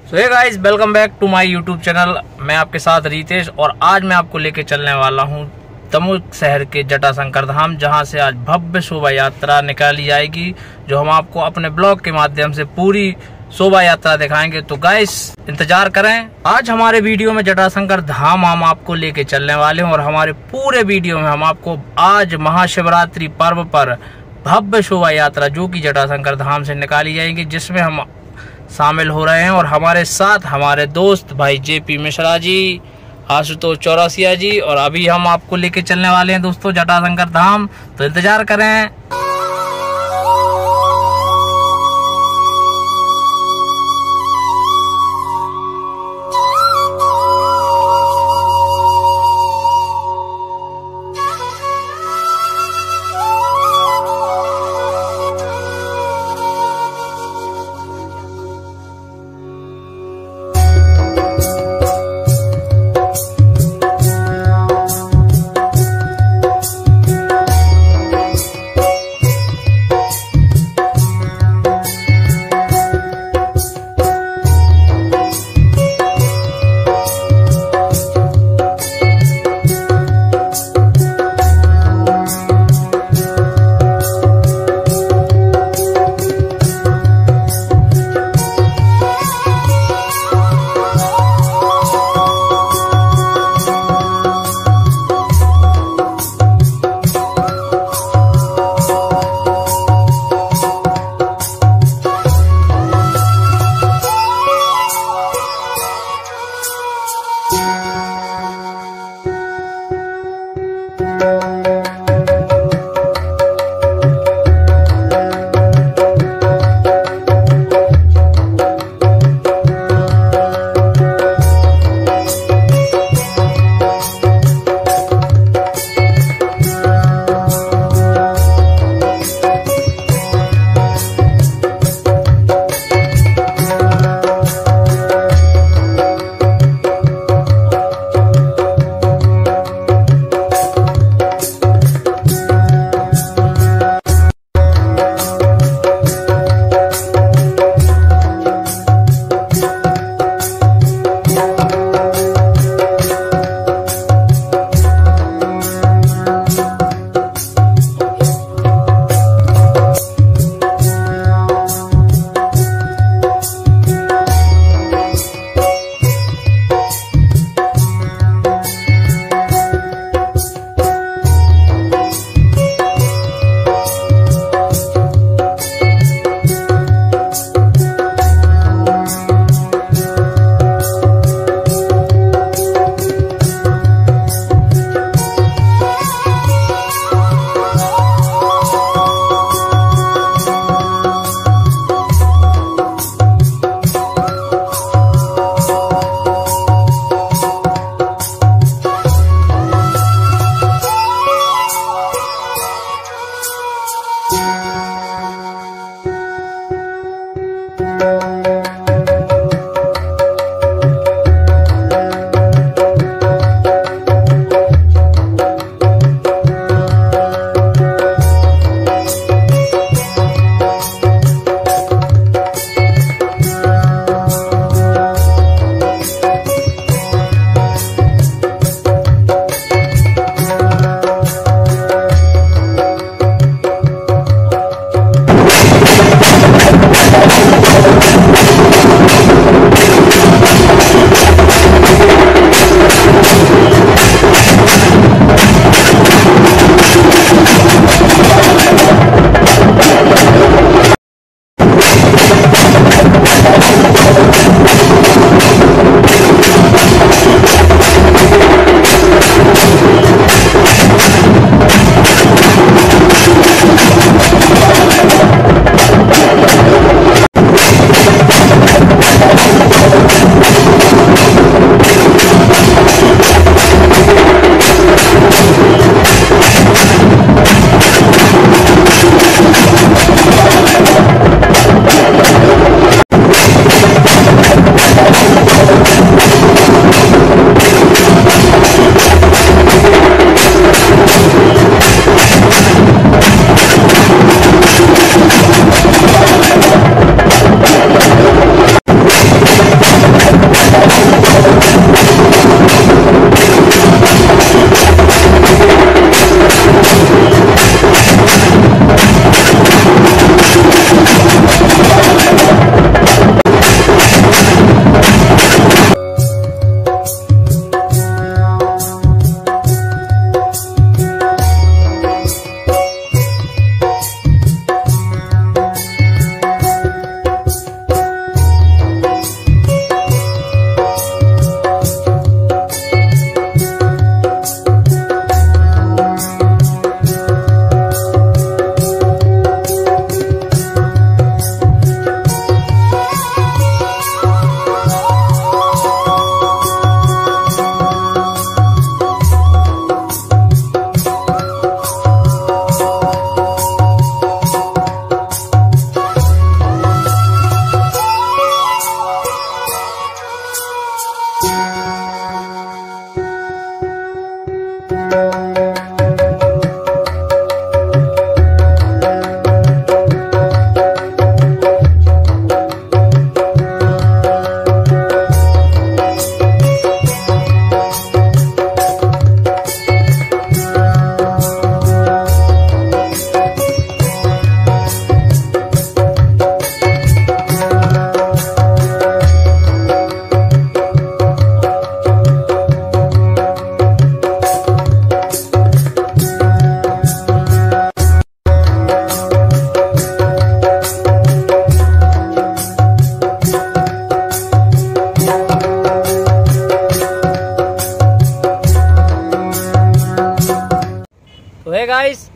So hey guys, welcome back to my YouTube channel. मैं आपके साथ रितेश और आज मैं आपको लेके चलने वाला हूँ दमोह शहर के जटाशंकर धाम, जहाँ से आज भव्य शोभा यात्रा निकाली जाएगी, जो हम आपको अपने ब्लॉग के माध्यम से पूरी शोभा यात्रा दिखाएंगे। तो गाइस इंतजार करें। आज हमारे वीडियो में जटाशंकर धाम हम आपको लेके चलने वाले हैं और हमारे पूरे वीडियो में हम आपको आज महाशिवरात्रि पर्व पर भव्य शोभा यात्रा जो कि जटाशंकर धाम से निकाली जाएगी, जिसमें हम शामिल हो रहे हैं और हमारे साथ हमारे दोस्त भाई जेपी मिश्रा जी, आशुतोष चौरसिया जी, और अभी हम आपको लेके चलने वाले हैं दोस्तों जटाशंकर धाम। तो इंतजार करें।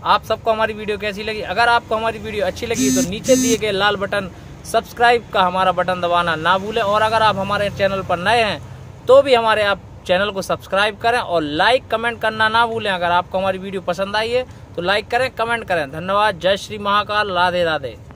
आप सबको हमारी वीडियो कैसी लगी। अगर आपको हमारी वीडियो अच्छी लगी तो नीचे दिए गए लाल बटन सब्सक्राइब का हमारा बटन दबाना ना भूलें। और अगर आप हमारे चैनल पर नए हैं तो भी हमारे आप चैनल को सब्सक्राइब करें और लाइक कमेंट करना ना भूलें। अगर आपको हमारी वीडियो पसंद आई है तो लाइक करें, कमेंट करें। धन्यवाद। जय श्री महाकाल। राधे राधे।